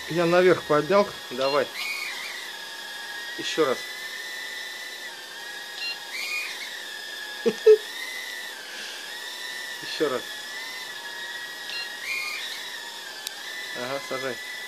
Я наверх поднял. Давай. Еще раз. Еще раз. Ага, сажай.